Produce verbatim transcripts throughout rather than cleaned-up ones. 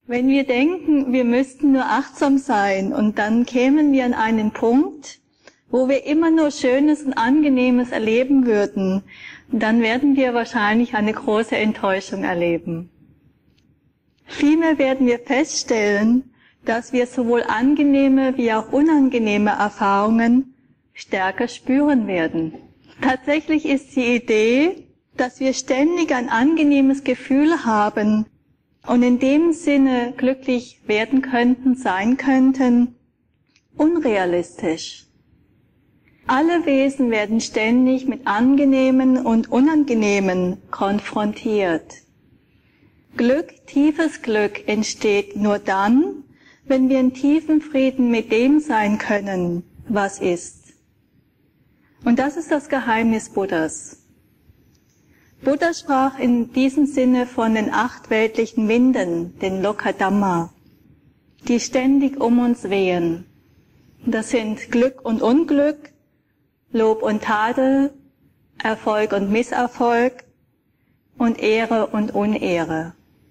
Wenn wir denken, wir müssten nur achtsam sein und dann kämen wir an einen Punkt, wo wir immer nur Schönes und Angenehmes erleben würden, dann werden wir wahrscheinlich eine große Enttäuschung erleben. Vielmehr werden wir feststellen, dass wir sowohl angenehme wie auch unangenehme Erfahrungen stärker spüren werden. Tatsächlich ist die Idee, dass wir ständig ein angenehmes Gefühl haben und in dem Sinne glücklich werden könnten, sein könnten, unrealistisch. Alle Wesen werden ständig mit Angenehmen und Unangenehmen konfrontiert. Glück, tiefes Glück entsteht nur dann, wenn wir in tiefem Frieden mit dem sein können, was ist. Und das ist das Geheimnis Buddhas. Buddha sprach in diesem Sinne von den acht weltlichen Winden, den Lokadhamma, die ständig um uns wehen. Das sind Glück und Unglück, Lob und Tadel, Erfolg und Misserfolg und Ehre und Unehre.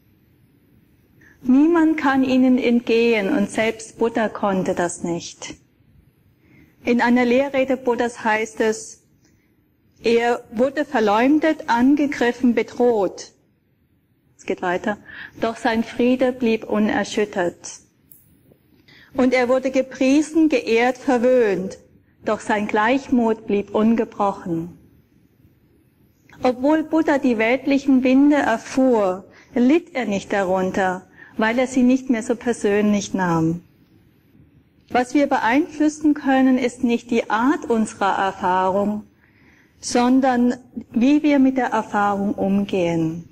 Niemand kann ihnen entgehen und selbst Buddha konnte das nicht. In einer Lehrrede Buddhas heißt es, er wurde verleumdet, angegriffen, bedroht. Es geht weiter. Doch sein Friede blieb unerschüttert. Und er wurde gepriesen, geehrt, verwöhnt. Doch sein Gleichmut blieb ungebrochen. Obwohl Buddha die weltlichen Winde erfuhr, litt er nicht darunter, weil er sie nicht mehr so persönlich nahm. Was wir beeinflussen können, ist nicht die Art unserer Erfahrung, sondern wie wir mit der Erfahrung umgehen.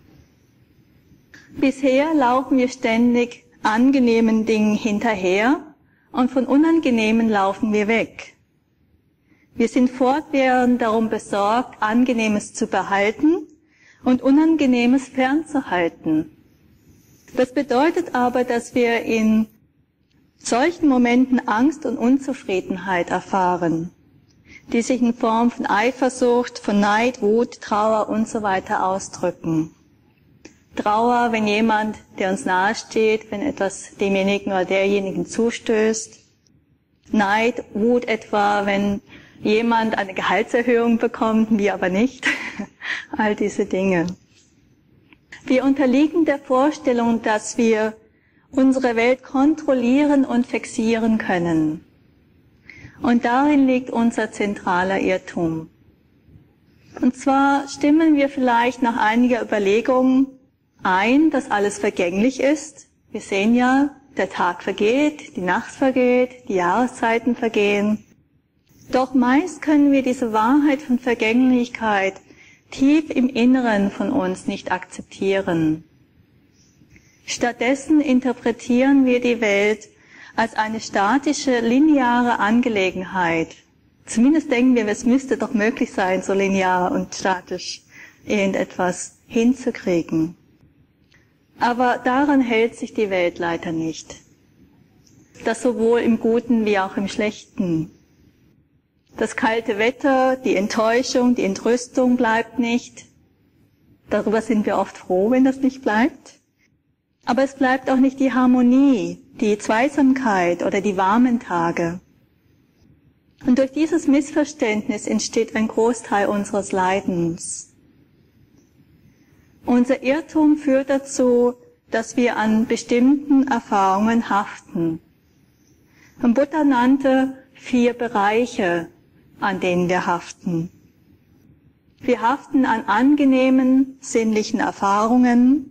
Bisher laufen wir ständig angenehmen Dingen hinterher und von unangenehmen laufen wir weg. Wir sind fortwährend darum besorgt, Angenehmes zu behalten und Unangenehmes fernzuhalten. Das bedeutet aber, dass wir in solchen Momenten Angst und Unzufriedenheit erfahren, die sich in Form von Eifersucht, von Neid, Wut, Trauer und so weiter ausdrücken. Trauer, wenn jemand, der uns nahesteht, wenn etwas demjenigen oder derjenigen zustößt. Neid, Wut etwa, wenn jemand eine Gehaltserhöhung bekommt, wir aber nicht. All diese Dinge. Wir unterliegen der Vorstellung, dass wir unsere Welt kontrollieren und fixieren können. Und darin liegt unser zentraler Irrtum. Und zwar stimmen wir vielleicht nach einiger Überlegung ein, dass alles vergänglich ist. Wir sehen ja, der Tag vergeht, die Nacht vergeht, die Jahreszeiten vergehen. Doch meist können wir diese Wahrheit von Vergänglichkeit tief im Inneren von uns nicht akzeptieren. Stattdessen interpretieren wir die Welt als eine statische, lineare Angelegenheit. Zumindest denken wir, es müsste doch möglich sein, so linear und statisch irgendetwas hinzukriegen. Aber daran hält sich die Welt leider nicht. Das sowohl im Guten wie auch im Schlechten. Das kalte Wetter, die Enttäuschung, die Entrüstung bleibt nicht. Darüber sind wir oft froh, wenn das nicht bleibt. Aber es bleibt auch nicht die Harmonie, die Zweisamkeit oder die warmen Tage. Und durch dieses Missverständnis entsteht ein Großteil unseres Leidens. Unser Irrtum führt dazu, dass wir an bestimmten Erfahrungen haften. Und Buddha nannte vier Bereiche, an denen wir haften. Wir haften an angenehmen, sinnlichen Erfahrungen,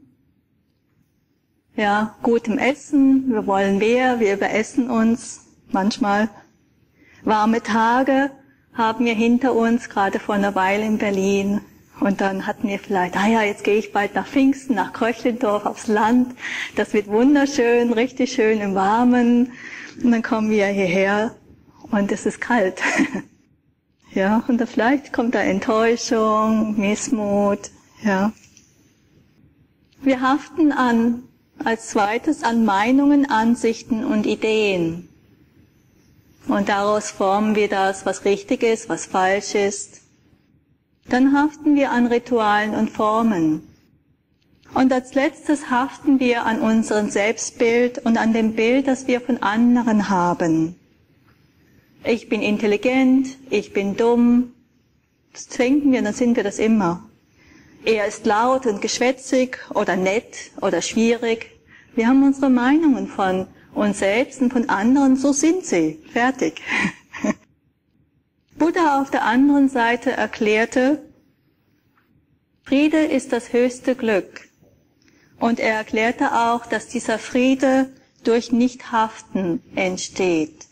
ja, gutem Essen, wir wollen mehr, wir überessen uns manchmal. Warme Tage haben wir hinter uns, gerade vor einer Weile in Berlin. Und dann hatten wir vielleicht, ah ja, jetzt gehe ich bald nach Pfingsten, nach Kröchlendorf aufs Land. Das wird wunderschön, richtig schön im Warmen. Und dann kommen wir hierher und es ist kalt. Ja, und da vielleicht kommt da Enttäuschung, Missmut, ja. Wir haften an, als zweites an Meinungen, Ansichten und Ideen. Und daraus formen wir das, was richtig ist, was falsch ist. Dann haften wir an Ritualen und Formen. Und als letztes haften wir an unserem Selbstbild und an dem Bild, das wir von anderen haben. Ich bin intelligent, ich bin dumm. Das denken wir, dann sind wir das immer. Er ist laut und geschwätzig oder nett oder schwierig. Wir haben unsere Meinungen von uns selbst und von anderen, so sind sie. Fertig. Buddha auf der anderen Seite erklärte, Friede ist das höchste Glück. Und er erklärte auch, dass dieser Friede durch Nichthaften entsteht.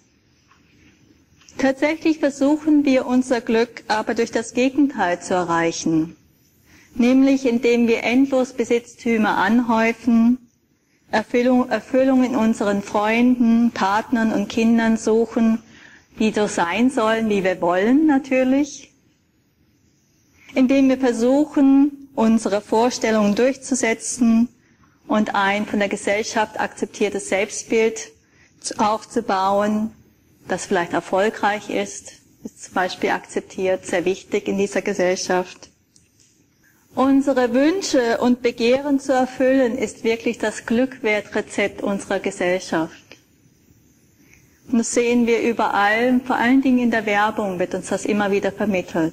Tatsächlich versuchen wir unser Glück aber durch das Gegenteil zu erreichen, nämlich indem wir endlos Besitztümer anhäufen, Erfüllung, Erfüllung in unseren Freunden, Partnern und Kindern suchen, die so sein sollen, wie wir wollen natürlich, indem wir versuchen, unsere Vorstellungen durchzusetzen und ein von der Gesellschaft akzeptiertes Selbstbild aufzubauen, das vielleicht erfolgreich ist, ist zum Beispiel akzeptiert, sehr wichtig in dieser Gesellschaft. Unsere Wünsche und Begehren zu erfüllen, ist wirklich das Glückwertrezept unserer Gesellschaft. Und das sehen wir überall, vor allen Dingen in der Werbung wird uns das immer wieder vermittelt.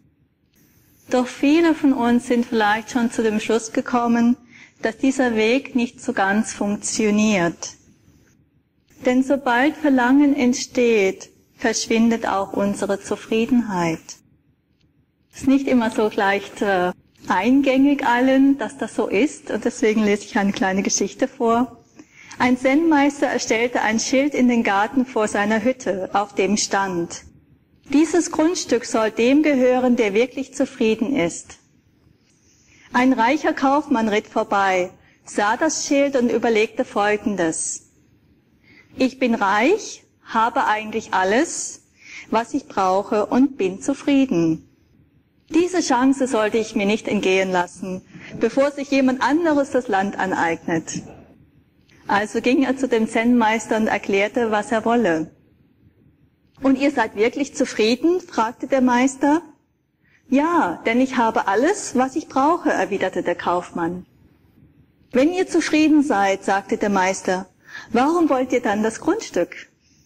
Doch viele von uns sind vielleicht schon zu dem Schluss gekommen, dass dieser Weg nicht so ganz funktioniert. Denn sobald Verlangen entsteht, verschwindet auch unsere Zufriedenheit. Es ist nicht immer so leicht äh, eingängig allen, dass das so ist, und deswegen lese ich eine kleine Geschichte vor. Ein Zen-Meister erstellte ein Schild in den Garten vor seiner Hütte, auf dem stand: Dieses Grundstück soll dem gehören, der wirklich zufrieden ist. Ein reicher Kaufmann ritt vorbei, sah das Schild und überlegte Folgendes: Ich bin reich, habe eigentlich alles, was ich brauche und bin zufrieden. Diese Chance sollte ich mir nicht entgehen lassen, bevor sich jemand anderes das Land aneignet. Also ging er zu dem Zen-Meister und erklärte, was er wolle. Und ihr seid wirklich zufrieden? Fragte der Meister. Ja, denn ich habe alles, was ich brauche, erwiderte der Kaufmann. Wenn ihr zufrieden seid, sagte der Meister, warum wollt ihr dann das Grundstück?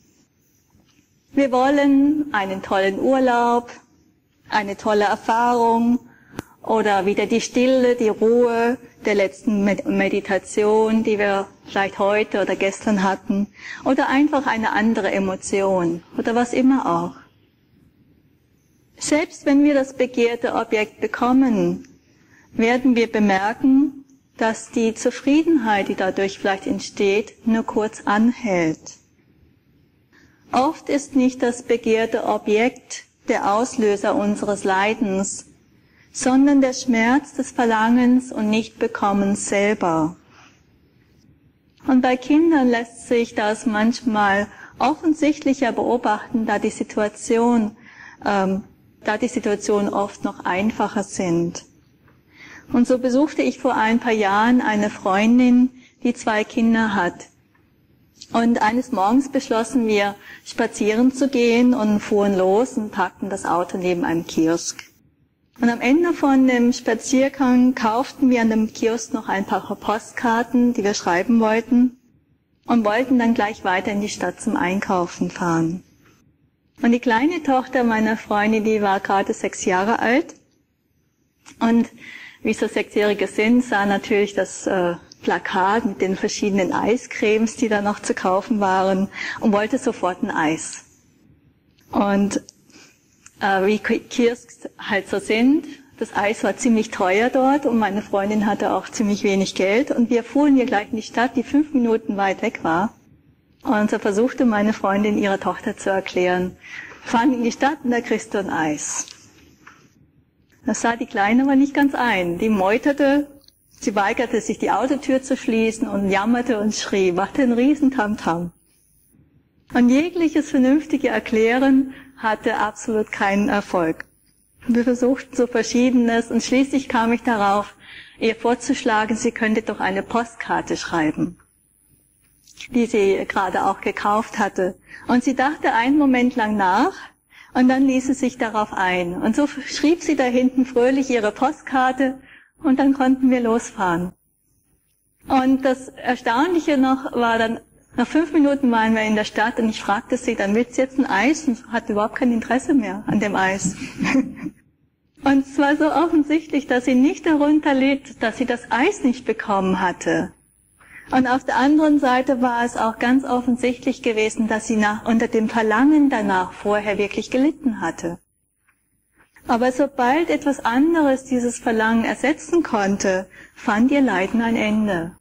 Wir wollen einen tollen Urlaub, eine tolle Erfahrung oder wieder die Stille, die Ruhe der letzten Meditation, die wir vielleicht heute oder gestern hatten, oder einfach eine andere Emotion oder was immer auch. Selbst wenn wir das begehrte Objekt bekommen, werden wir bemerken, dass die Zufriedenheit, die dadurch vielleicht entsteht, nur kurz anhält. Oft ist nicht das begehrte Objekt der Auslöser unseres Leidens, sondern der Schmerz des Verlangens und Nichtbekommens selber. Und bei Kindern lässt sich das manchmal offensichtlicher beobachten, da die Situation, ähm, da die Situationen oft noch einfacher sind. Und so besuchte ich vor ein paar Jahren eine Freundin, die zwei Kinder hat. Und eines Morgens beschlossen wir, spazieren zu gehen und fuhren los und parkten das Auto neben einem Kiosk. Und am Ende von dem Spaziergang kauften wir an dem Kiosk noch ein paar Postkarten, die wir schreiben wollten, und wollten dann gleich weiter in die Stadt zum Einkaufen fahren. Und die kleine Tochter meiner Freundin, die war gerade sechs Jahre alt, und wie so Sechsjährige sind, sah natürlich das äh, Plakat mit den verschiedenen Eiscremes, die da noch zu kaufen waren, und wollte sofort ein Eis. Und äh, wie Kiosks halt so sind, das Eis war ziemlich teuer dort und meine Freundin hatte auch ziemlich wenig Geld, und wir fuhren hier gleich in die Stadt, die fünf Minuten weit weg war. Und so versuchte meine Freundin ihrer Tochter zu erklären, fahren in die Stadt und da kriegst du ein Eis. Das sah die Kleine aber nicht ganz ein. Die meuterte, sie weigerte sich, die Autotür zu schließen und jammerte und schrie, machte einen riesen Tamtam. Und jegliches vernünftige Erklären hatte absolut keinen Erfolg. Wir versuchten so Verschiedenes und schließlich kam ich darauf, ihr vorzuschlagen, sie könnte doch eine Postkarte schreiben, die sie gerade auch gekauft hatte. Und sie dachte einen Moment lang nach und dann ließ sie sich darauf ein. Und so schrieb sie da hinten fröhlich ihre Postkarte und dann konnten wir losfahren. Und das Erstaunliche noch war dann, nach fünf Minuten waren wir in der Stadt und ich fragte sie, dann willst du jetzt ein Eis? Und sie hatte überhaupt kein Interesse mehr an dem Eis. Und es war so offensichtlich, dass sie nicht darunter litt, dass sie das Eis nicht bekommen hatte. Und auf der anderen Seite war es auch ganz offensichtlich gewesen, dass sie nach, unter dem Verlangen danach vorher wirklich gelitten hatte. Aber sobald etwas anderes dieses Verlangen ersetzen konnte, fand ihr Leiden ein Ende.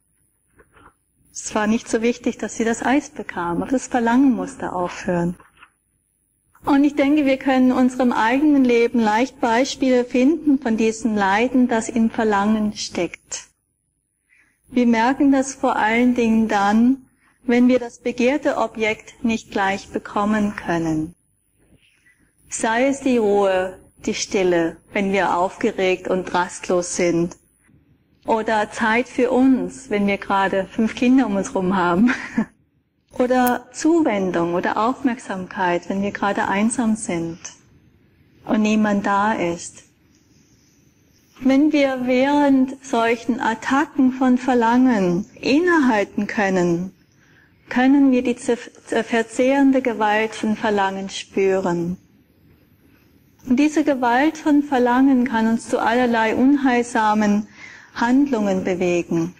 Es war nicht so wichtig, dass sie das Eis bekam, aber das Verlangen musste aufhören. Und ich denke, wir können in unserem eigenen Leben leicht Beispiele finden von diesem Leiden, das im Verlangen steckt. Wir merken das vor allen Dingen dann, wenn wir das begehrte Objekt nicht gleich bekommen können. Sei es die Ruhe, die Stille, wenn wir aufgeregt und rastlos sind. Oder Zeit für uns, wenn wir gerade fünf Kinder um uns herum haben. Oder Zuwendung oder Aufmerksamkeit, wenn wir gerade einsam sind und niemand da ist. Wenn wir während solchen Attacken von Verlangen innehalten können, können wir die verzehrende Gewalt von Verlangen spüren. Und diese Gewalt von Verlangen kann uns zu allerlei unheilsamen Handlungen bewegen.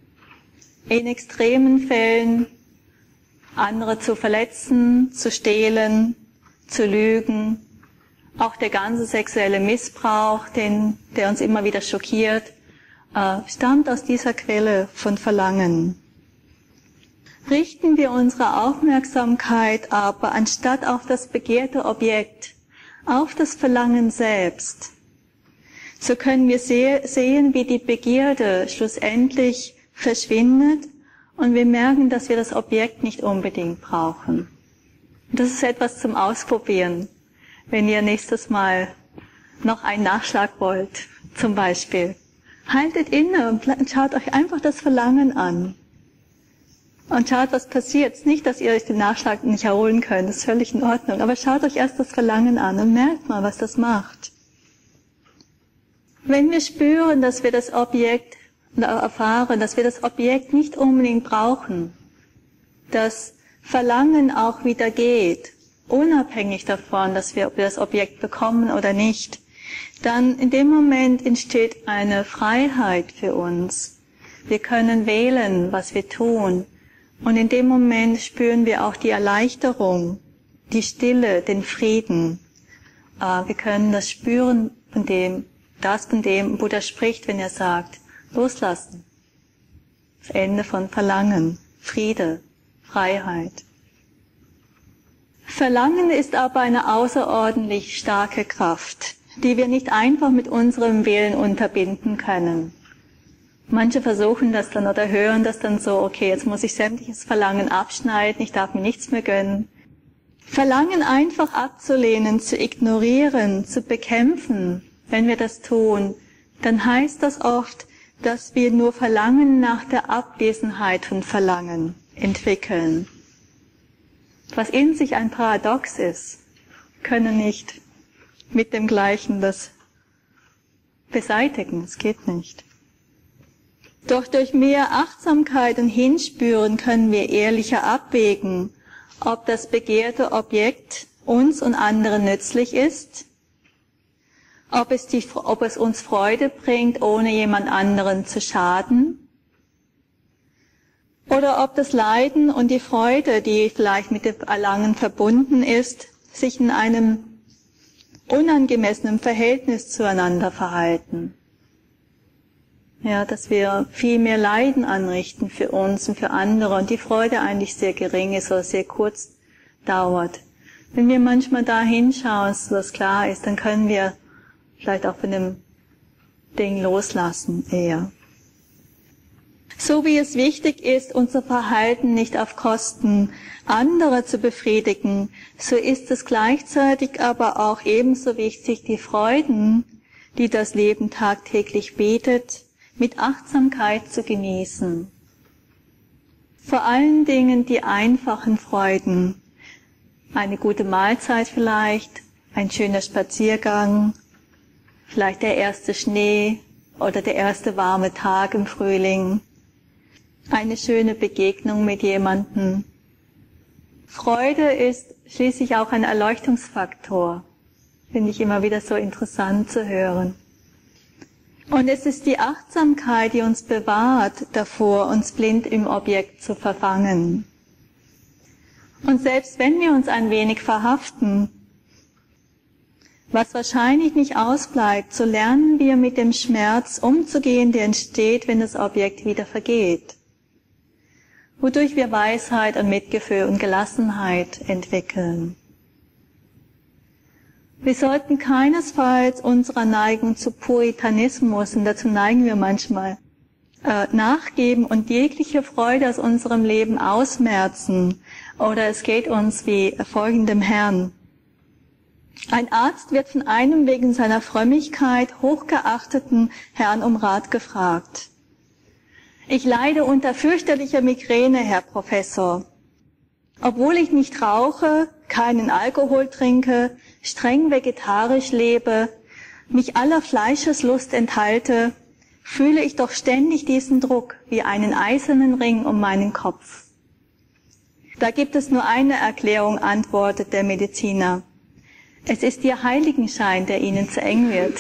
In extremen Fällen andere zu verletzen, zu stehlen, zu lügen. Auch der ganze sexuelle Missbrauch, den, der uns immer wieder schockiert, äh, stammt aus dieser Quelle von Verlangen. Richten wir unsere Aufmerksamkeit aber anstatt auf das begehrte Objekt, auf das Verlangen selbst, so können wir sehen, wie die Begierde schlussendlich verschwindet und wir merken, dass wir das Objekt nicht unbedingt brauchen. Und das ist etwas zum Ausprobieren, wenn ihr nächstes Mal noch einen Nachschlag wollt, zum Beispiel. Haltet inne und schaut euch einfach das Verlangen an. Und schaut, was passiert. Nicht, dass ihr euch den Nachschlag nicht erholen könnt, das ist völlig in Ordnung. Aber schaut euch erst das Verlangen an und merkt mal, was das macht. Wenn wir spüren, dass wir das Objekt, erfahren, dass wir das Objekt nicht unbedingt brauchen, dass Verlangen auch wieder geht, unabhängig davon, dass wir das Objekt bekommen oder nicht, dann in dem Moment entsteht eine Freiheit für uns. Wir können wählen, was wir tun. Und in dem Moment spüren wir auch die Erleichterung, die Stille, den Frieden. Wir können das spüren, von dem, das von dem Buddha spricht, wenn er sagt, loslassen. Das Ende von Verlangen, Friede, Freiheit. Verlangen ist aber eine außerordentlich starke Kraft, die wir nicht einfach mit unserem Willen unterbinden können. Manche versuchen das dann oder hören das dann so, okay, jetzt muss ich sämtliches Verlangen abschneiden, ich darf mir nichts mehr gönnen. Verlangen einfach abzulehnen, zu ignorieren, zu bekämpfen, wenn wir das tun, dann heißt das oft, dass wir nur Verlangen nach der Abwesenheit von Verlangen entwickeln. Was in sich ein Paradox ist, können nicht mit dem Gleichen das beseitigen, es geht nicht. Doch durch mehr Achtsamkeit und Hinspüren können wir ehrlicher abwägen, ob das begehrte Objekt uns und anderen nützlich ist, ob es, die, ob es uns Freude bringt, ohne jemand anderen zu schaden, oder ob das Leiden und die Freude, die vielleicht mit dem Erlangen verbunden ist, sich in einem unangemessenen Verhältnis zueinander verhalten. Ja, dass wir viel mehr Leiden anrichten für uns und für andere und die Freude eigentlich sehr gering ist oder sehr kurz dauert. Wenn wir manchmal da hinschauen, so dass klar ist, dann können wir vielleicht auch von dem Ding loslassen eher. So wie es wichtig ist, unser Verhalten nicht auf Kosten anderer zu befriedigen, so ist es gleichzeitig aber auch ebenso wichtig, die Freuden, die das Leben tagtäglich bietet, mit Achtsamkeit zu genießen. Vor allen Dingen die einfachen Freuden. Eine gute Mahlzeit vielleicht, ein schöner Spaziergang, vielleicht der erste Schnee oder der erste warme Tag im Frühling. eine schöne Begegnung mit jemandem. Freude ist schließlich auch ein Erleuchtungsfaktor. Finde ich immer wieder so interessant zu hören. Und es ist die Achtsamkeit, die uns bewahrt davor, uns blind im Objekt zu verfangen. Und selbst wenn wir uns ein wenig verhaften, was wahrscheinlich nicht ausbleibt, so lernen wir mit dem Schmerz umzugehen, der entsteht, wenn das Objekt wieder vergeht. Wodurch wir Weisheit und Mitgefühl und Gelassenheit entwickeln. Wir sollten keinesfalls unserer Neigung zu Puritanismus, und dazu neigen wir manchmal, äh, nachgeben und jegliche Freude aus unserem Leben ausmerzen. Oder es geht uns wie folgendem Herrn. Ein Arzt wird von einem wegen seiner Frömmigkeit hochgeachteten Herrn um Rat gefragt. Ich leide unter fürchterlicher Migräne, Herr Professor. Obwohl ich nicht rauche, keinen Alkohol trinke, streng vegetarisch lebe, mich aller Fleischeslust enthalte, fühle ich doch ständig diesen Druck wie einen eisernen Ring um meinen Kopf. Da gibt es nur eine Erklärung, antwortet der Mediziner. Es ist Ihr Heiligenschein, der Ihnen zu eng wird.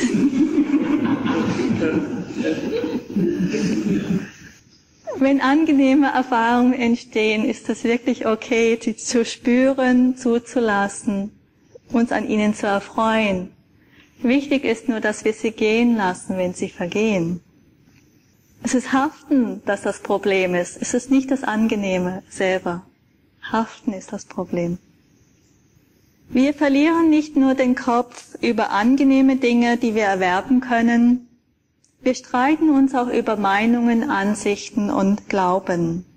Wenn angenehme Erfahrungen entstehen, ist es wirklich okay, sie zu spüren, zuzulassen, uns an ihnen zu erfreuen. Wichtig ist nur, dass wir sie gehen lassen, wenn sie vergehen. Es ist Haften, das das Problem ist. Es ist nicht das Angenehme selber. Haften ist das Problem. Wir verlieren nicht nur den Kopf über angenehme Dinge, die wir erwerben können. Wir streiten uns auch über Meinungen, Ansichten und Glauben.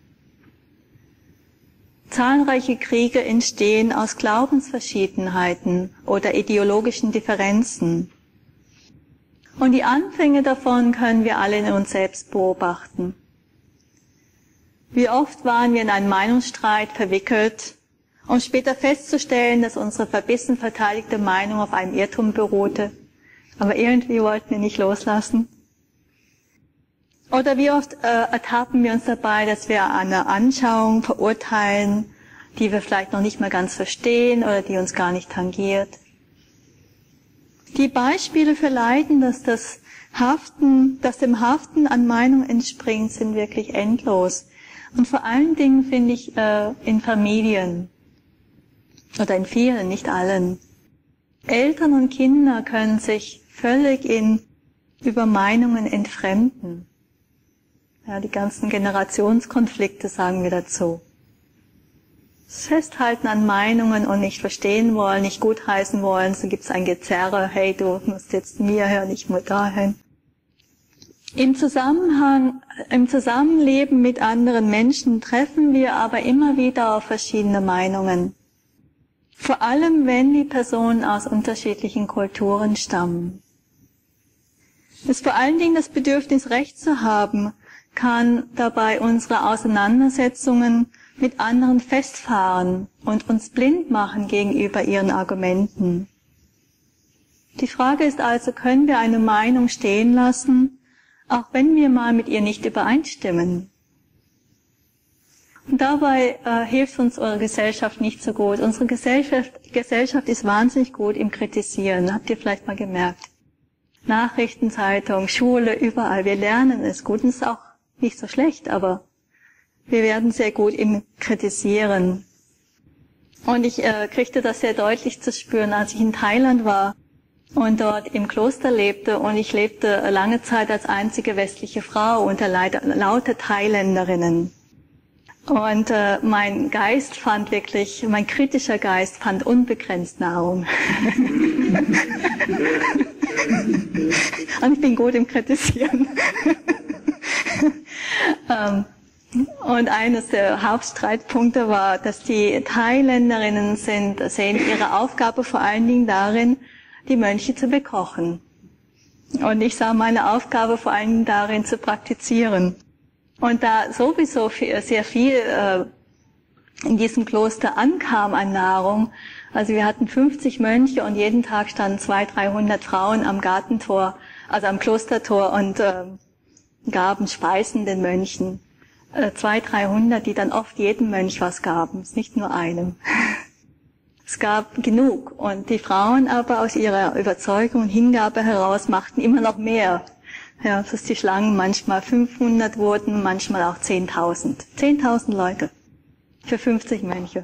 Zahlreiche Kriege entstehen aus Glaubensverschiedenheiten oder ideologischen Differenzen. Und die Anfänge davon können wir alle in uns selbst beobachten. Wie oft waren wir in einen Meinungsstreit verwickelt, um später festzustellen, dass unsere verbissen verteidigte Meinung auf einem Irrtum beruhte, aber irgendwie wollten wir nicht loslassen. Oder wie oft äh, ertappen wir uns dabei, dass wir eine Anschauung verurteilen, die wir vielleicht noch nicht mal ganz verstehen oder die uns gar nicht tangiert. Die Beispiele für Leiden, dass das Haften, dass dem Haften an Meinung entspringt, sind wirklich endlos. Und vor allen Dingen finde ich äh, in Familien oder in vielen, nicht allen. Eltern und Kinder können sich völlig in über Meinungen entfremden. Ja, die ganzen Generationskonflikte sagen wir dazu. Das Festhalten an Meinungen und nicht verstehen wollen, nicht gutheißen wollen, so gibt es ein Gezerre, hey, du musst jetzt mir hören, ich muss dahin. Im Zusammenhang, im Zusammenleben mit anderen Menschen treffen wir aber immer wieder auf verschiedene Meinungen. Vor allem, wenn die Personen aus unterschiedlichen Kulturen stammen. Es ist vor allen Dingen das Bedürfnis, Recht zu haben, kann dabei unsere Auseinandersetzungen mit anderen festfahren und uns blind machen gegenüber ihren Argumenten. Die Frage ist also, können wir eine Meinung stehen lassen, auch wenn wir mal mit ihr nicht übereinstimmen? Und dabei äh, hilft uns unsere Gesellschaft nicht so gut. Unsere Gesellschaft, Gesellschaft ist wahnsinnig gut im Kritisieren, habt ihr vielleicht mal gemerkt. Nachrichtenzeitung, Schule, überall, wir lernen es gut und es ist auch nicht so schlecht, aber wir werden sehr gut im Kritisieren. Und ich äh, kriegte das sehr deutlich zu spüren, als ich in Thailand war und dort im Kloster lebte. Und ich lebte lange Zeit als einzige westliche Frau unter lauter Thailänderinnen. Und äh, mein Geist fand wirklich, mein kritischer Geist fand unbegrenzt Nahrung. Und ich bin gut im Kritisieren. Und eines der Hauptstreitpunkte war, dass die Thailänderinnen sind, sehen ihre Aufgabe vor allen Dingen darin, die Mönche zu bekochen. Und ich sah meine Aufgabe vor allen Dingen darin, zu praktizieren. Und da sowieso sehr viel äh, in diesem Kloster ankam an Nahrung, also wir hatten fünfzig Mönche und jeden Tag standen zweihundert, dreihundert Frauen am Gartentor, also am Klostertor und äh, gaben Speisen den Mönchen. äh, zweihundert, dreihundert, die dann oft jedem Mönch was gaben, nicht nur einem. Es gab genug und die Frauen aber aus ihrer Überzeugung und Hingabe heraus machten immer noch mehr. Ja, dass die Schlangen manchmal fünfhundert wurden, manchmal auch zehntausend. zehntausend Leute für fünfzig Mönche.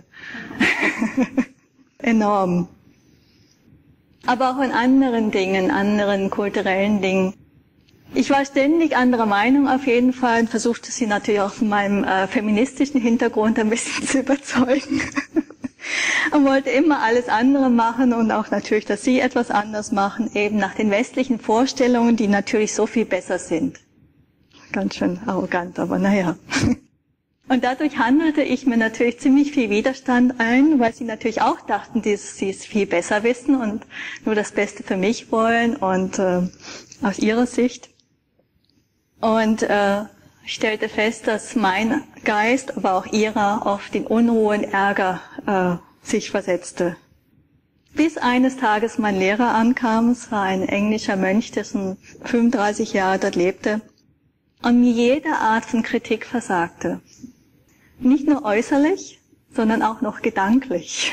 Enorm. Aber auch in anderen Dingen, anderen kulturellen Dingen. Ich war ständig anderer Meinung auf jeden Fall und versuchte sie natürlich auch von meinem äh, feministischen Hintergrund ein bisschen zu überzeugen. Und wollte immer alles andere machen und auch natürlich, dass sie etwas anders machen, eben nach den westlichen Vorstellungen, die natürlich so viel besser sind. Ganz schön arrogant, aber naja. Und dadurch handelte ich mir natürlich ziemlich viel Widerstand ein, weil sie natürlich auch dachten, dass sie es viel besser wissen und nur das Beste für mich wollen und äh, aus ihrer Sicht. Und äh, ich stellte fest, dass mein Geist, aber auch ihrer, oft in Unruhe und Ärger äh, sich versetzte. Bis eines Tages mein Lehrer ankam, es war ein englischer Mönch, der schon fünfunddreißig Jahre dort lebte, und mir jede Art von Kritik versagte. Nicht nur äußerlich, sondern auch noch gedanklich.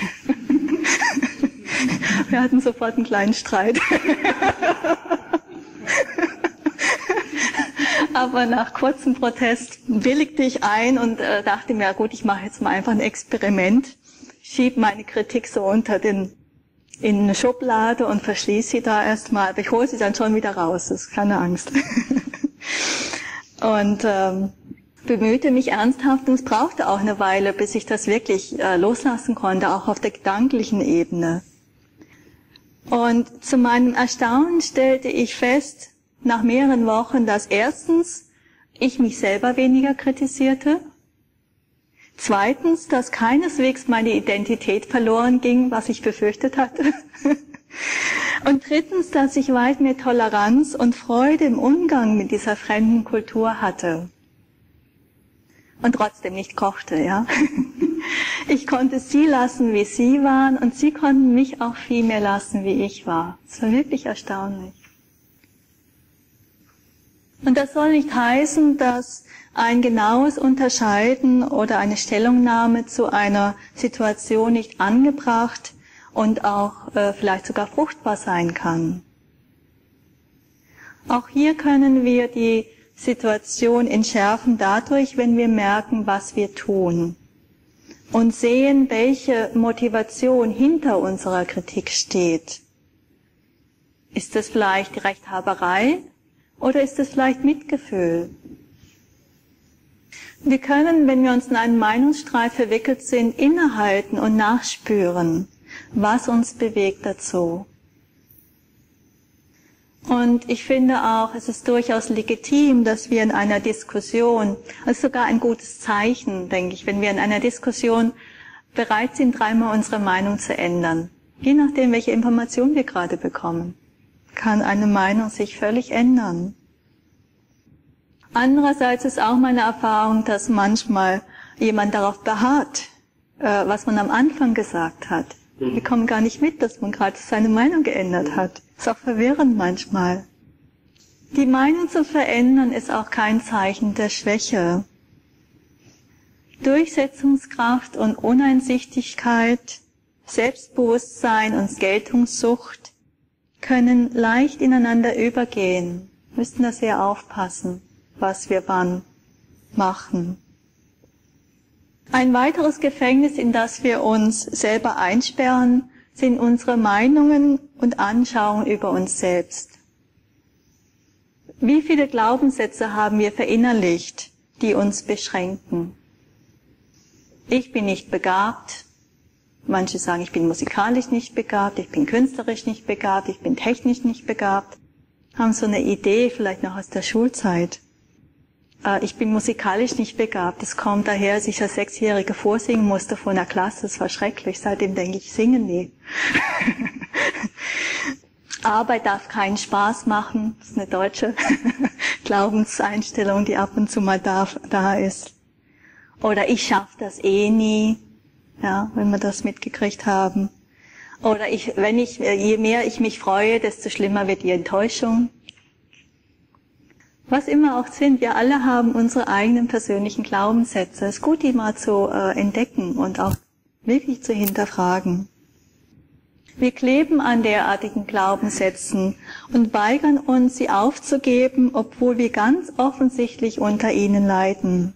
Wir hatten sofort einen kleinen Streit. Aber nach kurzem Protest willigte ich ein und äh, dachte mir, gut, ich mache jetzt mal einfach ein Experiment, schiebe meine Kritik so unter den in eine Schublade und verschließe sie da erstmal, aber ich hole sie dann schon wieder raus, das ist keine Angst. Und ähm, bemühte mich ernsthaft und es brauchte auch eine Weile, bis ich das wirklich äh, loslassen konnte, auch auf der gedanklichen Ebene. Und zu meinem Erstaunen stellte ich fest, nach mehreren Wochen, dass erstens ich mich selber weniger kritisierte, zweitens, dass keineswegs meine Identität verloren ging, was ich befürchtet hatte, und drittens, dass ich weit mehr Toleranz und Freude im Umgang mit dieser fremden Kultur hatte und trotzdem nicht kochte, ja. Ich konnte sie lassen, wie sie waren, und sie konnten mich auch viel mehr lassen, wie ich war. Es war wirklich erstaunlich. Und das soll nicht heißen, dass ein genaues Unterscheiden oder eine Stellungnahme zu einer Situation nicht angebracht und auch äh, vielleicht sogar fruchtbar sein kann. Auch hier können wir die Situation entschärfen dadurch, wenn wir merken, was wir tun und sehen, welche Motivation hinter unserer Kritik steht. Ist es vielleicht die Rechthaberei? Oder ist es vielleicht Mitgefühl? Wir können, wenn wir uns in einen Meinungsstreit verwickelt sind, innehalten und nachspüren, was uns bewegt dazu. Und ich finde auch, es ist durchaus legitim, dass wir in einer Diskussion, das ist sogar ein gutes Zeichen, denke ich, wenn wir in einer Diskussion bereit sind, dreimal unsere Meinung zu ändern. Je nachdem, welche Information wir gerade bekommen, kann eine Meinung sich völlig ändern. Andererseits ist auch meine Erfahrung, dass manchmal jemand darauf beharrt, was man am Anfang gesagt hat. Wir kommen gar nicht mit, dass man gerade seine Meinung geändert hat. Ist auch verwirrend manchmal. Die Meinung zu verändern ist auch kein Zeichen der Schwäche. Durchsetzungskraft und Uneinsichtigkeit, Selbstbewusstsein und Geltungssucht können leicht ineinander übergehen. Wir müssen da sehr aufpassen, was wir wann machen. Ein weiteres Gefängnis, in das wir uns selber einsperren, sind unsere Meinungen und Anschauungen über uns selbst. Wie viele Glaubenssätze haben wir verinnerlicht, die uns beschränken? Ich bin nicht begabt. Manche sagen, ich bin musikalisch nicht begabt, ich bin künstlerisch nicht begabt, ich bin technisch nicht begabt. Haben so eine Idee, vielleicht noch aus der Schulzeit. Ich bin musikalisch nicht begabt. Das kommt daher, dass ich als Sechsjährige vorsingen musste vor einer Klasse. Das war schrecklich. Seitdem denke ich, singen nie. Arbeit darf keinen Spaß machen. Das ist eine deutsche Glaubenseinstellung, die ab und zu mal da, da ist. Oder ich schaffe das eh nie, ja, wenn wir das mitgekriegt haben. Oder ich, wenn ich, je mehr ich mich freue, desto schlimmer wird die Enttäuschung. Was immer auch sind, wir alle haben unsere eigenen persönlichen Glaubenssätze. Es ist gut, die mal zu äh, entdecken und auch wirklich zu hinterfragen. Wir kleben an derartigen Glaubenssätzen und weigern uns, sie aufzugeben, obwohl wir ganz offensichtlich unter ihnen leiden.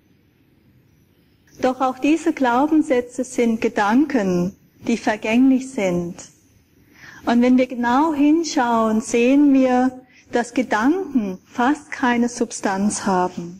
Doch auch diese Glaubenssätze sind Gedanken, die vergänglich sind. Und wenn wir genau hinschauen, sehen wir, dass Gedanken fast keine Substanz haben.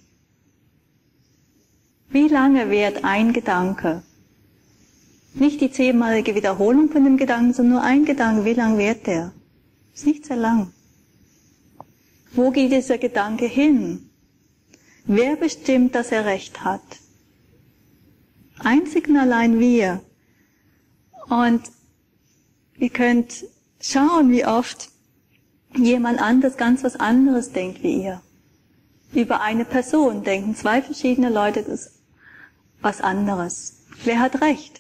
Wie lange währt ein Gedanke? Nicht die zehnmalige Wiederholung von dem Gedanken, sondern nur ein Gedanke. Wie lang währt der? Ist nicht sehr lang. Wo geht dieser Gedanke hin? Wer bestimmt, dass er Recht hat? Einzig und allein wir. Und ihr könnt schauen, wie oft jemand anderes ganz was anderes denkt wie ihr. Über eine Person denken zwei verschiedene Leute das was anderes. Wer hat Recht?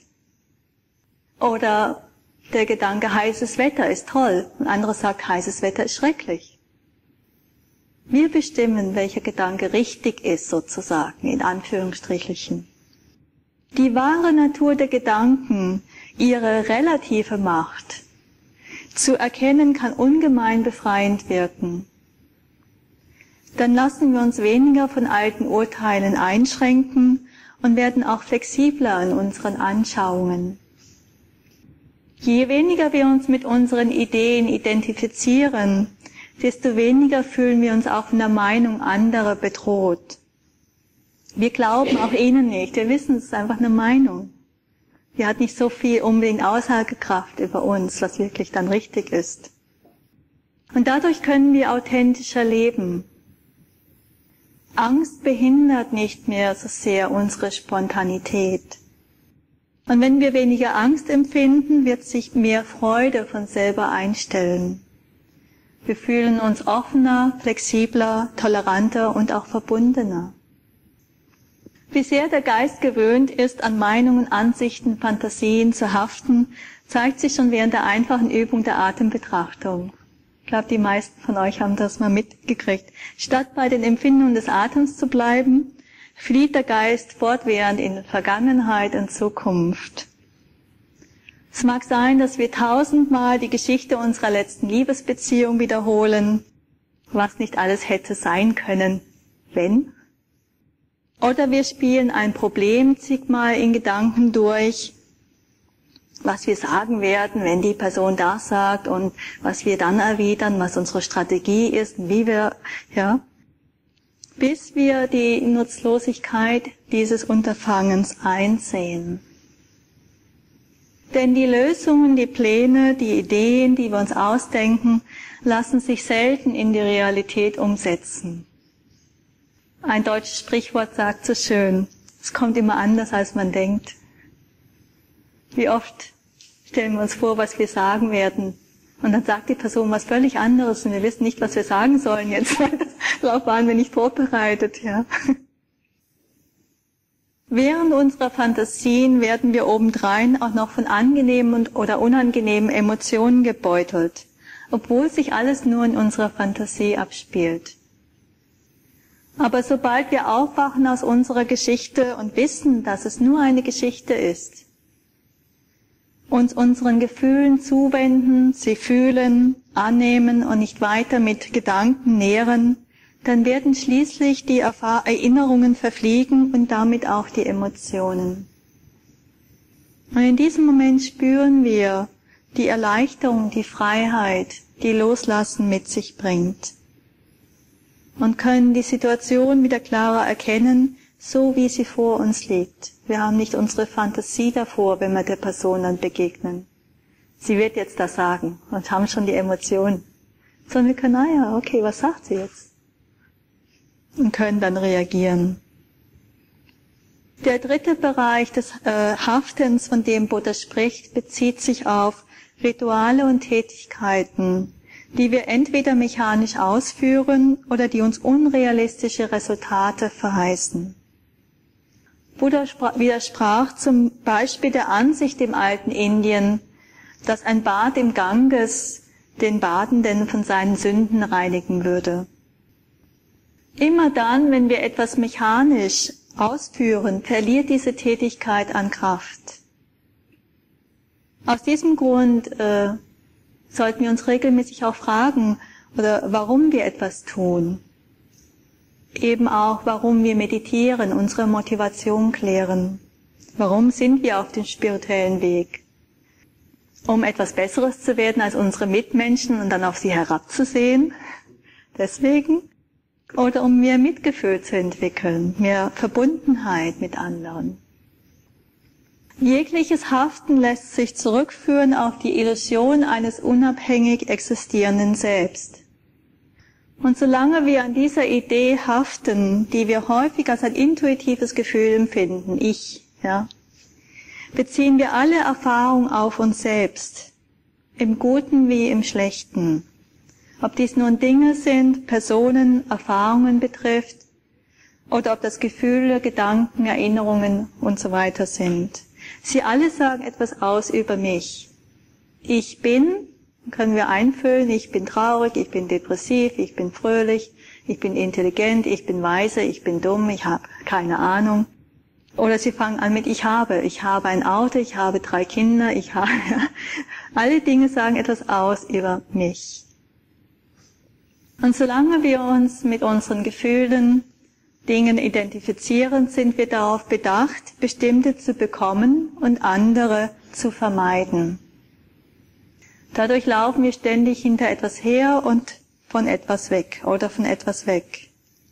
Oder der Gedanke, heißes Wetter ist toll. Ein anderer sagt, heißes Wetter ist schrecklich. Wir bestimmen, welcher Gedanke richtig ist, sozusagen, in Anführungsstrichen. Die wahre Natur der Gedanken, ihre relative Macht, zu erkennen, kann ungemein befreiend wirken. Dann lassen wir uns weniger von alten Urteilen einschränken und werden auch flexibler in unseren Anschauungen. Je weniger wir uns mit unseren Ideen identifizieren, desto weniger fühlen wir uns auch von der Meinung anderer bedroht. Wir glauben auch ihnen nicht, wir wissen, es ist einfach eine Meinung. Die hat nicht so viel unbedingt Aussagekraft über uns, was wirklich dann richtig ist. Und dadurch können wir authentischer leben. Angst behindert nicht mehr so sehr unsere Spontanität. Und wenn wir weniger Angst empfinden, wird sich mehr Freude von selber einstellen. Wir fühlen uns offener, flexibler, toleranter und auch verbundener. Wie sehr der Geist gewöhnt ist, an Meinungen, Ansichten, Fantasien zu haften, zeigt sich schon während der einfachen Übung der Atembetrachtung. Ich glaube, die meisten von euch haben das mal mitgekriegt. Statt bei den Empfindungen des Atems zu bleiben, flieht der Geist fortwährend in Vergangenheit und Zukunft. Es mag sein, dass wir tausendmal die Geschichte unserer letzten Liebesbeziehung wiederholen, was nicht alles hätte sein können, wenn. Oder wir spielen ein Problem zigmal in Gedanken durch, was wir sagen werden, wenn die Person das sagt und was wir dann erwidern, was unsere Strategie ist, wie wir, ja, bis wir die Nutzlosigkeit dieses Unterfangens einsehen. Denn die Lösungen, die Pläne, die Ideen, die wir uns ausdenken, lassen sich selten in die Realität umsetzen. Ein deutsches Sprichwort sagt so schön, es kommt immer anders, als man denkt. Wie oft stellen wir uns vor, was wir sagen werden, und dann sagt die Person was völlig anderes und wir wissen nicht, was wir sagen sollen jetzt, weil darauf waren wir nicht vorbereitet, ja. Während unserer Fantasien werden wir obendrein auch noch von angenehmen oder unangenehmen Emotionen gebeutelt, obwohl sich alles nur in unserer Fantasie abspielt. Aber sobald wir aufwachen aus unserer Geschichte und wissen, dass es nur eine Geschichte ist, uns unseren Gefühlen zuwenden, sie fühlen, annehmen und nicht weiter mit Gedanken nähren, dann werden schließlich die Erinnerungen verfliegen und damit auch die Emotionen. Und in diesem Moment spüren wir die Erleichterung, die Freiheit, die Loslassen mit sich bringt. Und können die Situation wieder klarer erkennen, so wie sie vor uns liegt. Wir haben nicht unsere Fantasie davor, wenn wir der Person dann begegnen. Sie wird jetzt das sagen und haben schon die Emotionen. Sondern wir können, ah ja, okay, was sagt sie jetzt? Und können dann reagieren. Der dritte Bereich des äh, Haftens, von dem Buddha spricht, bezieht sich auf Rituale und Tätigkeiten, die wir entweder mechanisch ausführen oder die uns unrealistische Resultate verheißen. Buddha widersprach zum Beispiel der Ansicht im alten Indien, dass ein Bad im Ganges den Badenden von seinen Sünden reinigen würde. Immer dann, wenn wir etwas mechanisch ausführen, verliert diese Tätigkeit an Kraft. Aus diesem Grund äh, sollten wir uns regelmäßig auch fragen, oder warum wir etwas tun. Eben auch, warum wir meditieren, unsere Motivation klären. Warum sind wir auf dem spirituellen Weg? Um etwas Besseres zu werden als unsere Mitmenschen und dann auf sie herabzusehen? Deswegen? Oder um mehr Mitgefühl zu entwickeln, mehr Verbundenheit mit anderen. Jegliches Haften lässt sich zurückführen auf die Illusion eines unabhängig existierenden Selbst. Und solange wir an dieser Idee haften, die wir häufig als ein intuitives Gefühl empfinden, ich, ja, beziehen wir alle Erfahrung auf uns selbst, im Guten wie im Schlechten. Ob dies nun Dinge sind, Personen, Erfahrungen betrifft, oder ob das Gefühle, Gedanken, Erinnerungen und so weiter sind. Sie alle sagen etwas aus über mich. Ich bin, können wir einfüllen, ich bin traurig, ich bin depressiv, ich bin fröhlich, ich bin intelligent, ich bin weise, ich bin dumm, ich habe keine Ahnung. Oder sie fangen an mit ich habe, ich habe ein Auto, ich habe drei Kinder, ich habe, alle Dinge sagen etwas aus über mich. Und solange wir uns mit unseren Gefühlen, Dingen identifizieren, sind wir darauf bedacht, bestimmte zu bekommen und andere zu vermeiden. Dadurch laufen wir ständig hinter etwas her und von etwas weg oder von etwas weg.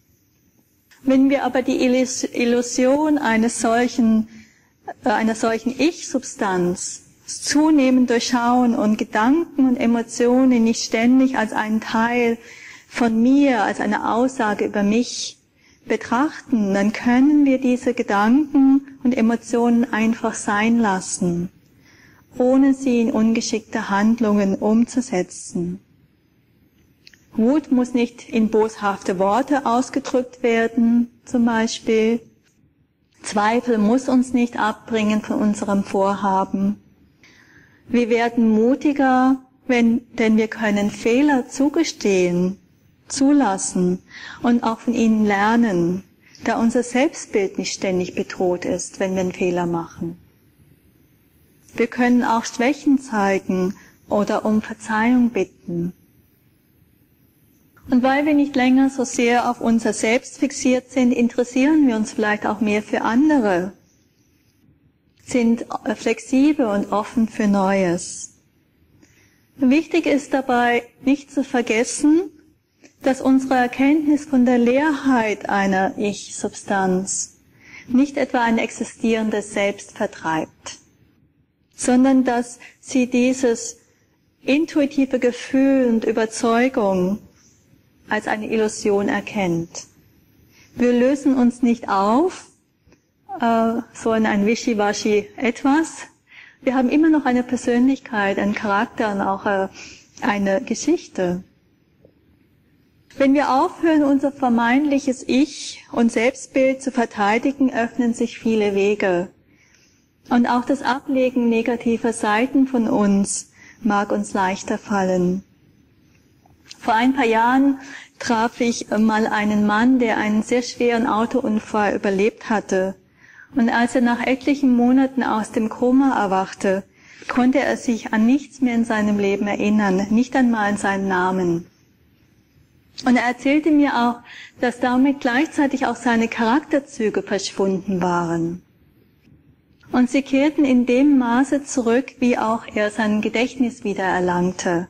Wenn wir aber die Illusion eines solchen, äh, einer solchen Ich-Substanz zunehmend durchschauen und Gedanken und Emotionen nicht ständig als einen Teil von mir, als eine Aussage über mich betrachten, dann können wir diese Gedanken und Emotionen einfach sein lassen, ohne sie in ungeschickte Handlungen umzusetzen. Wut muss nicht in boshafte Worte ausgedrückt werden, zum Beispiel. Zweifel muss uns nicht abbringen von unserem Vorhaben. Wir werden mutiger, wenn, denn wir können Fehler zugestehen, zulassen und auch von ihnen lernen, da unser Selbstbild nicht ständig bedroht ist, wenn wir einen Fehler machen. Wir können auch Schwächen zeigen oder um Verzeihung bitten. Und weil wir nicht länger so sehr auf unser Selbst fixiert sind, interessieren wir uns vielleicht auch mehr für andere, sind flexibel und offen für Neues. Wichtig ist dabei, nicht zu vergessen, dass unsere Erkenntnis von der Leerheit einer Ich-Substanz nicht etwa ein existierendes Selbst vertreibt, sondern dass sie dieses intuitive Gefühl und Überzeugung als eine Illusion erkennt. Wir lösen uns nicht auf, äh, so in ein Wischiwaschi etwas. Wir haben immer noch eine Persönlichkeit, einen Charakter und auch äh, eine Geschichte. Wenn wir aufhören, unser vermeintliches Ich und Selbstbild zu verteidigen, öffnen sich viele Wege. Und auch das Ablegen negativer Seiten von uns mag uns leichter fallen. Vor ein paar Jahren traf ich mal einen Mann, der einen sehr schweren Autounfall überlebt hatte. Und als er nach etlichen Monaten aus dem Koma erwachte, konnte er sich an nichts mehr in seinem Leben erinnern, nicht einmal an seinen Namen. Und er erzählte mir auch, dass damit gleichzeitig auch seine Charakterzüge verschwunden waren. Und sie kehrten in dem Maße zurück, wie auch er sein Gedächtnis wiedererlangte.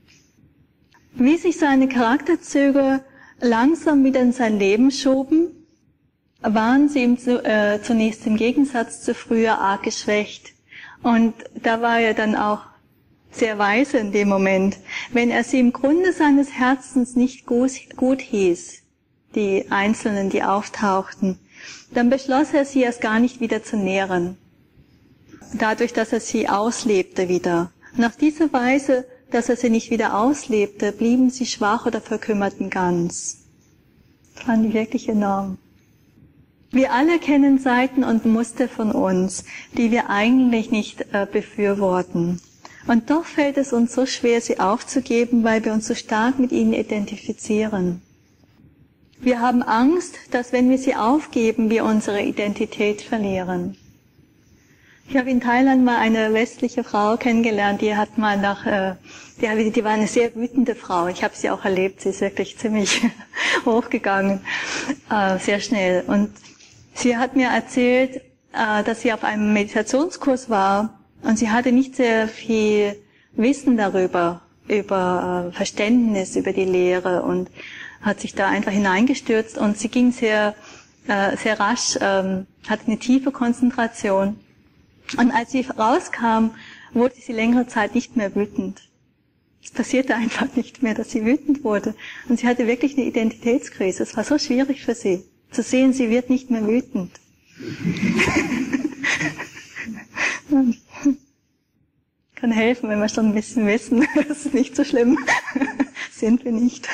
Wie sich seine Charakterzüge langsam wieder in sein Leben schoben, waren sie ihm zu, äh, zunächst im Gegensatz zu früher arg geschwächt. Und da war er dann auch sehr weise in dem Moment. Wenn er sie im Grunde seines Herzens nicht gut, gut hieß, die Einzelnen, die auftauchten, dann beschloss er, sie erst gar nicht wieder zu nähren. Dadurch, dass er sie auslebte wieder. Und auf diese Weise, dass er sie nicht wieder auslebte, blieben sie schwach oder verkümmerten ganz. Das fand ich wirklich enorm. Wir alle kennen Seiten und Muster von uns, die wir eigentlich nicht äh, befürworten. Und doch fällt es uns so schwer, sie aufzugeben, weil wir uns so stark mit ihnen identifizieren. Wir haben Angst, dass wenn wir sie aufgeben, wir unsere Identität verlieren. Ich habe in Thailand mal eine westliche Frau kennengelernt, die hat mal nach, äh, die, die war eine sehr wütende Frau. Ich habe sie auch erlebt, sie ist wirklich ziemlich hochgegangen, äh, sehr schnell. Und sie hat mir erzählt, äh, dass sie auf einem Meditationskurs war und sie hatte nicht sehr viel Wissen darüber, über äh, Verständnis, über die Lehre und hat sich da einfach hineingestürzt und sie ging sehr, äh, sehr rasch, ähm, hatte eine tiefe Konzentration. Und als sie rauskam, wurde sie längere Zeit nicht mehr wütend. Es passierte einfach nicht mehr, dass sie wütend wurde. Und sie hatte wirklich eine Identitätskrise. Es war so schwierig für sie, zu sehen, sie wird nicht mehr wütend. Kann helfen, wenn wir schon ein bisschen wissen, das ist nicht so schlimm. Sind wir nicht.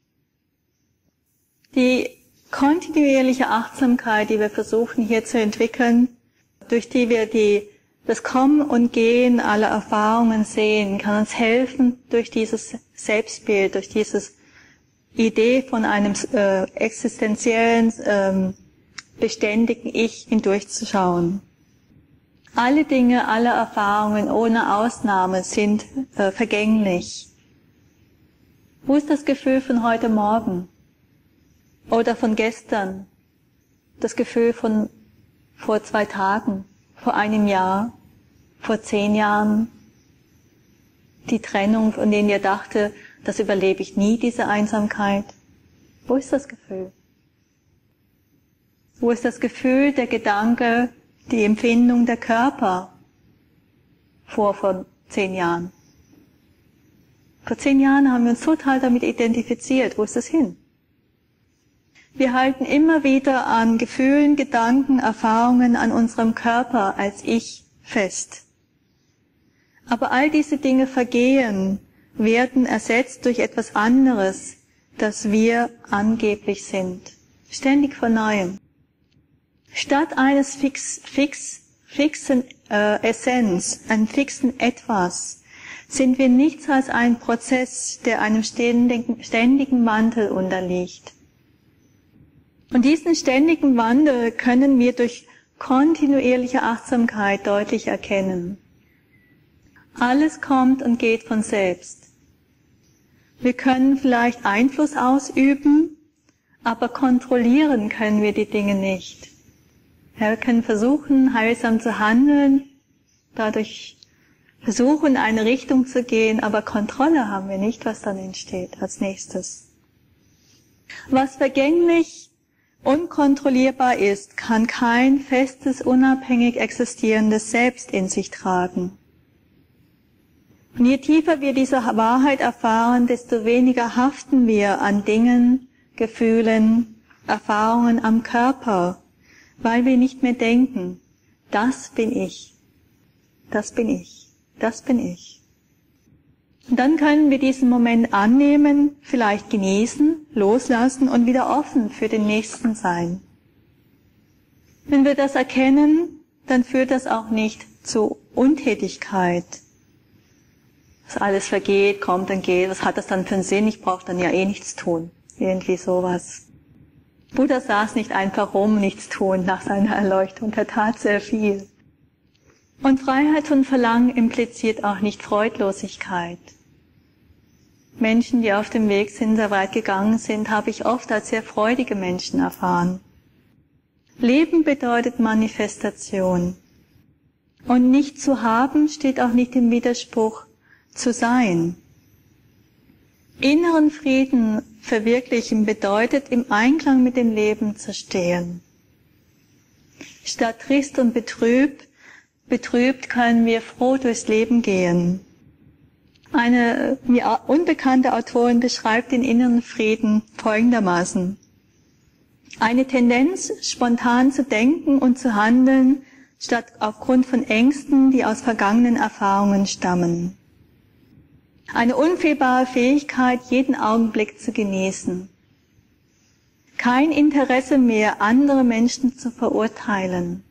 Die kontinuierliche Achtsamkeit, die wir versuchen hier zu entwickeln, durch die wir die, das Kommen und Gehen aller Erfahrungen sehen, kann uns helfen, durch dieses Selbstbild, durch dieses Idee von einem äh, existenziellen, ähm, beständigen Ich hindurchzuschauen. Alle Dinge, alle Erfahrungen ohne Ausnahme sind äh, vergänglich. Wo ist das Gefühl von heute Morgen? Oder von gestern? Das Gefühl von vor zwei Tagen, vor einem Jahr, vor zehn Jahren, die Trennung, von denen ihr dachte, das überlebe ich nie, diese Einsamkeit. Wo ist das Gefühl? Wo ist das Gefühl, der Gedanke, die Empfindung, der Körper vor, vor zehn Jahren? Vor zehn Jahren haben wir uns total damit identifiziert. Wo ist das hin? Wir halten immer wieder an Gefühlen, Gedanken, Erfahrungen an unserem Körper als Ich fest. Aber all diese Dinge vergehen, werden ersetzt durch etwas anderes, das wir angeblich sind. Ständig von Neuem. Statt eines fix, fix, fixen äh, Essenz, einem fixen Etwas, sind wir nichts als ein Prozess, der einem ständigen, ständigen Wandel unterliegt. Und diesen ständigen Wandel können wir durch kontinuierliche Achtsamkeit deutlich erkennen. Alles kommt und geht von selbst. Wir können vielleicht Einfluss ausüben, aber kontrollieren können wir die Dinge nicht. Ja, wir können versuchen, heilsam zu handeln, dadurch versuchen, in eine Richtung zu gehen, aber Kontrolle haben wir nicht, was dann entsteht als nächstes. Was vergänglich unkontrollierbar ist, kann kein festes, unabhängig existierendes Selbst in sich tragen. Und je tiefer wir diese Wahrheit erfahren, desto weniger haften wir an Dingen, Gefühlen, Erfahrungen am Körper, weil wir nicht mehr denken, das bin ich, das bin ich, das bin ich. Und dann können wir diesen Moment annehmen, vielleicht genießen, loslassen und wieder offen für den Nächsten sein. Wenn wir das erkennen, dann führt das auch nicht zu Untätigkeit. Dass alles vergeht, kommt und geht, was hat das dann für einen Sinn? Ich brauche dann ja eh nichts tun. Irgendwie sowas. Buddha saß nicht einfach rum, nichts tun nach seiner Erleuchtung, er tat sehr viel. Und Freiheit von Verlangen impliziert auch nicht Freudlosigkeit. Menschen, die auf dem Weg sind, sehr weit gegangen sind, habe ich oft als sehr freudige Menschen erfahren. Leben bedeutet Manifestation. Und nicht zu haben steht auch nicht im Widerspruch zu sein. Inneren Frieden verwirklichen bedeutet, im Einklang mit dem Leben zu stehen. Statt trist und betrübt, betrübt können wir froh durchs Leben gehen. Eine mir unbekannte Autorin beschreibt den inneren Frieden folgendermaßen. Eine Tendenz, spontan zu denken und zu handeln, statt aufgrund von Ängsten, die aus vergangenen Erfahrungen stammen. Eine unfehlbare Fähigkeit, jeden Augenblick zu genießen. Kein Interesse mehr, andere Menschen zu verurteilen.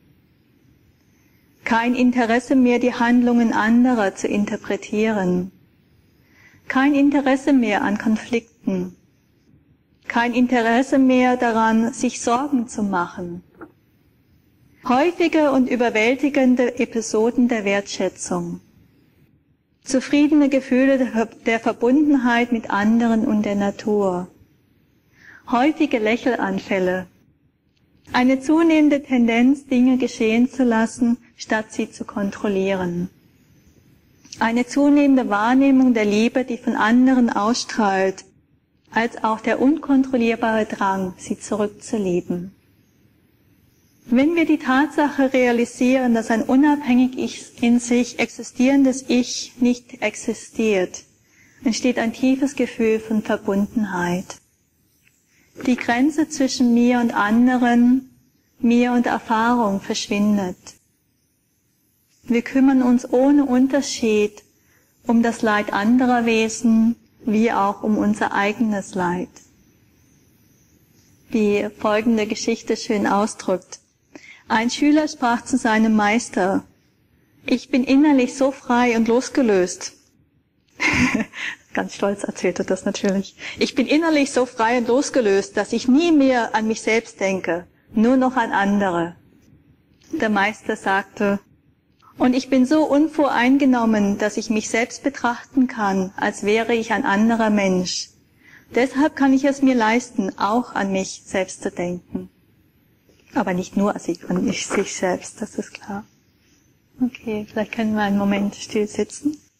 Kein Interesse mehr, die Handlungen anderer zu interpretieren. Kein Interesse mehr an Konflikten. kein Interesse mehr daran, sich Sorgen zu machen. Häufige und überwältigende Episoden der Wertschätzung. Zufriedene Gefühle der Verbundenheit mit anderen und der Natur. Häufige Lächelanfälle. Eine zunehmende Tendenz, Dinge geschehen zu lassen, statt sie zu kontrollieren. Eine zunehmende Wahrnehmung der Liebe, die von anderen ausstrahlt, als auch der unkontrollierbare Drang, sie zurückzulieben. Wenn wir die Tatsache realisieren, dass ein unabhängig in sich existierendes Ich nicht existiert, entsteht ein tiefes Gefühl von Verbundenheit. Die Grenze zwischen mir und anderen, mir und Erfahrung verschwindet. Wir kümmern uns ohne Unterschied um das Leid anderer Wesen, wie auch um unser eigenes Leid. Wie folgende Geschichte schön ausdrückt. Ein Schüler sprach zu seinem Meister: Ich bin innerlich so frei und losgelöst. Ganz stolz erzählt er das natürlich. Ich bin innerlich so frei und losgelöst, dass ich nie mehr an mich selbst denke, nur noch an andere. Der Meister sagte: Und ich bin so unvoreingenommen, dass ich mich selbst betrachten kann, als wäre ich ein anderer Mensch. Deshalb kann ich es mir leisten, auch an mich selbst zu denken. Aber nicht nur an sich selbst, das ist klar. Okay, vielleicht können wir einen Moment still sitzen.